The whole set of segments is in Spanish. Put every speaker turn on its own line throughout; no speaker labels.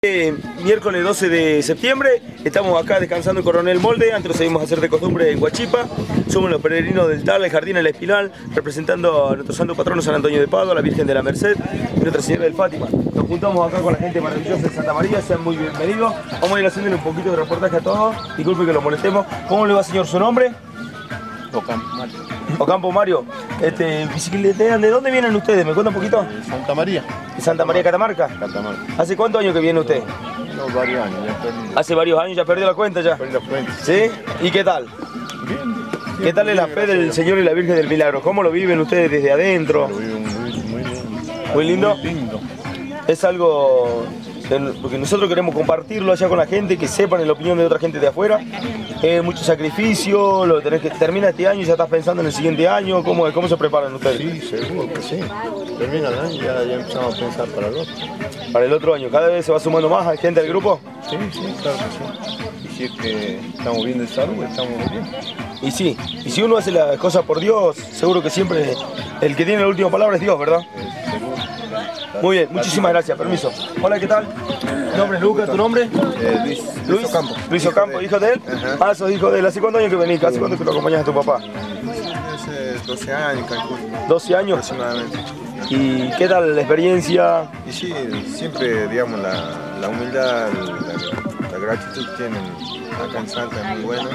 Miércoles 12 de septiembre, estamos acá descansando en Coronel Molde, antes lo seguimos a hacer de costumbre en Huachipa. Somos los peregrinos del TAL, el Jardín El Espinal, representando a nuestro santo patrono San Antonio de Padua, la Virgen de la Merced y Nuestra Señora del Fátima. Nos juntamos acá con la gente maravillosa de Santa María, sean muy bienvenidos. Vamos a ir haciéndole un poquito de reportaje a todos, disculpe que lo molestemos. ¿Cómo le va, señor, su nombre?
Ocampo Mario.
Ocampo Mario. Bicicletean, ¿de dónde vienen ustedes? ¿Me cuenta un poquito?
De Santa María.
¿De Santa María Catamarca?
Catamarca.
¿Hace cuántos años que viene usted?
No, varios años, ya perdí.
Hace varios años, ya perdió la cuenta ya.
Perdí la cuenta.
¿Sí? ¿Y qué tal?
Bien.
¿Qué tal es la fe del Señor y la Virgen del Milagro? ¿Cómo lo viven ustedes desde adentro?
Lo vivo muy lindo.
Muy lindo.
Muy lindo.
Es algo porque nosotros queremos compartirlo allá con la gente, que sepan la opinión de otra gente de afuera. Mucho sacrificio, lo tenés que termina este año y ya estás pensando en el siguiente año. ¿Cómo se preparan ustedes?
Sí, seguro que sí. Termina el año, ya empezamos a pensar para el otro.
Para el otro año, ¿cada vez se va sumando más gente al grupo?
Sí, claro que sí. Y si es que estamos bien de salud, estamos bien.
Y sí, y si uno hace las cosas por Dios, seguro que siempre el que tiene la última palabra es Dios, ¿verdad?
Seguro.
Muy bien, muchísimas gracias, permiso. Hola, ¿qué tal? Mi nombre es Lucas, ¿tu nombre?
Luis Ocampo.
Luis Ocampo, ¿hijo de él?
Ajá.
Ah, sos hijo de él. ¿Hace cuántos años que venís? ¿Hace cuánto que lo acompañas a tu papá?
Hace 12 años, calculo.
12 años.
Aproximadamente.
¿Y qué tal la experiencia?
Y sí, siempre, digamos, la humildad, la gratitud que tienen acá en Salta es muy buena.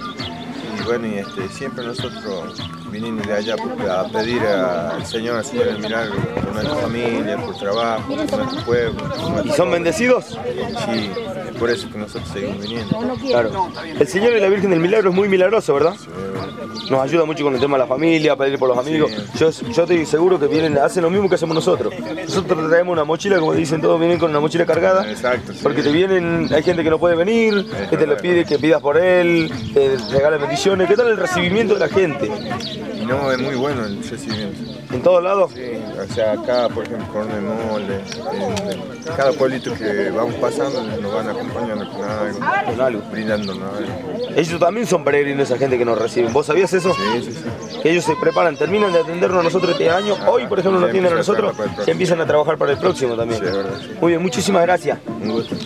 Y bueno, siempre nosotros vinimos de allá a pedir al Señor el milagro por nuestra familia, por trabajo, por nuestro pueblo.
¿Y son bendecidos?
Sí, es por eso que nosotros seguimos viniendo.
Claro. El Señor y la Virgen del Milagro es muy milagroso, ¿verdad? Nos ayuda mucho con el tema de la familia, a pedir por los amigos. Yo estoy seguro que hacen lo mismo que hacemos nosotros. Nosotros traemos una mochila, como dicen todos, vienen con una mochila cargada.
Exacto. Sí.
Porque hay gente que no puede venir, que te lo pide, que pidas por él, te regala bendiciones. ¿Qué tal el recibimiento de la gente?
Y no, es muy bueno el recibimiento.
¿En todos lados?
Sí, o sea, acá, por ejemplo, Coronel Molde, en cada pueblito que vamos pasando nos van acompañando con algo, brindándonos algo.
Ellos también son peregrinos, esa gente que nos reciben. ¿Vos sabías eso?
Sí.
Que ellos se preparan, terminan de atendernos a nosotros este año. Hoy, por ejemplo, nos atienden a nosotros, ya empiezan a trabajar para el próximo también.
Sí, es verdad, sí.
Muy bien, muchísimas gracias.
Un gusto.